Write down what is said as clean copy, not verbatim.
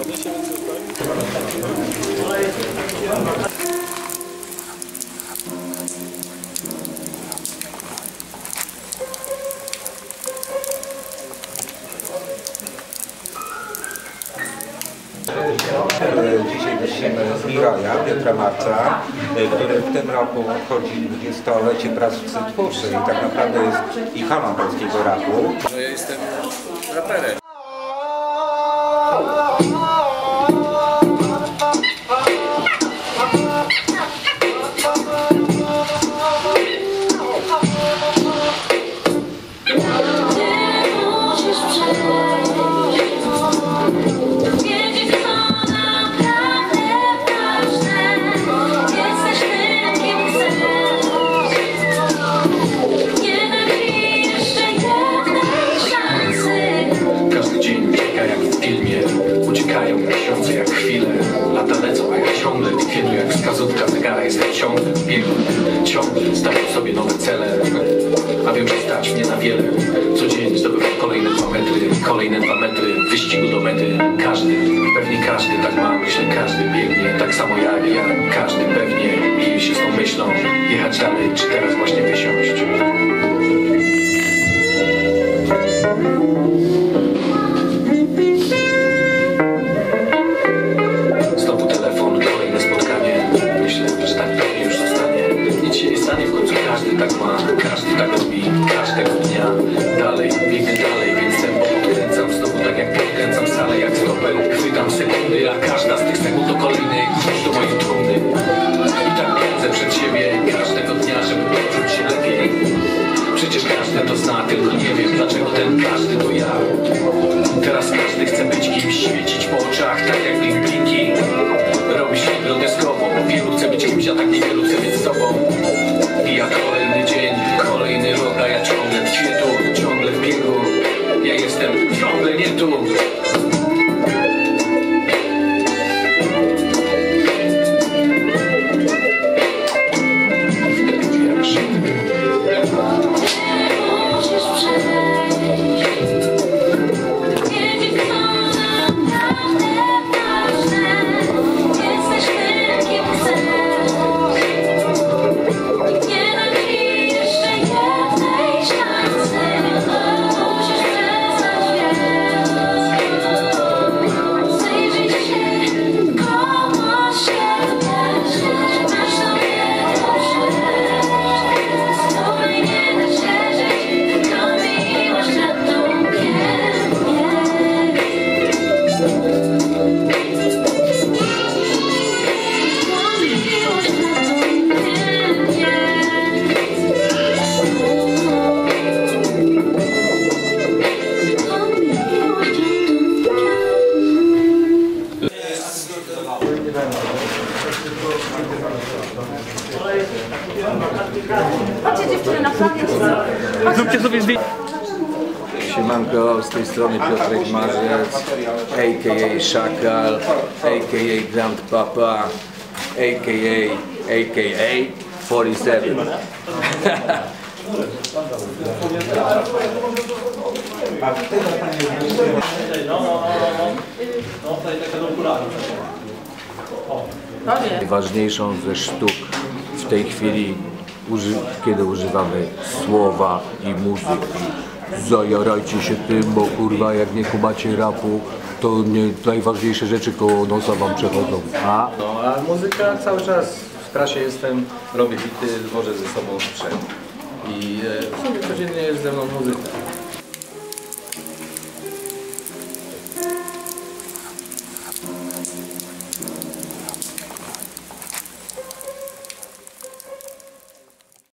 Dzisiaj gościmy Miraja, Piotra Marca, który w tym roku obchodzi 20-lecie pracy twórczej i tak naprawdę jest ikoną polskiego rapu. No ja jestem raperem. Uciekają miesiące jak chwile, lata lecą, a ja ciągle tkwię jak wskazówka zegara. Jestem ciągle w biegu, ciągle stawiam sobie nowe cele, a wiem, że stać mnie na wiele. Codziennie zdobywam kolejne 2 metry, kolejne 2 metry w wyścigu do mety. Każdy, pewnie każdy tak ma, myślę, każdy biegnie tak samo jak ja. Każdy pewnie mije się z tą myślą, jechać dalej, czy teraz właśnie wysiąść. Każdy tak ma, każdy tak robi, każdego dnia. Dalej, biegnę dalej, więc tempo podkręcam. Znowu tak jak podkręcam salę, jak stopel. Chwytam sekundy, a każda z tych sekund to kolejny klucz do mojej trumny. I tak pędzę przed siebie każdego dnia, żeby poczuć się lepiej. Przecież każdy to zna, tylko nie wiem dlaczego ten każdy to ja. Teraz każdy chce być kimś, świecić po oczach, tak jak blinki. Robi się groteskowo, wielu chce być kimś, a tak niewielu chce być z sobą. Mija kolejny dzień, kolejny rok, a ja ciągle tkwię tu, ciągle w biegu. Ja jestem ciągle nie tu. Chodźcie dziewczyny na planie. Zróbcie sobie zdjęcie. Siemanko, z tej strony Piotrek Marzec, a.k.a. Szakal, a.k.a. Grandpapa, a.k.a. 47. Najważniejszą ze sztuk w tej chwili, kiedy używamy słowa i muzyki. Zajarajcie się tym, bo kurwa jak nie kumacie rapu, to najważniejsze rzeczy koło nosa wam przechodzą. A muzyka cały czas w trasie jestem, robię bity, wożę ze sobą sprzęt. I w sumie codziennie jest ze mną muzyka.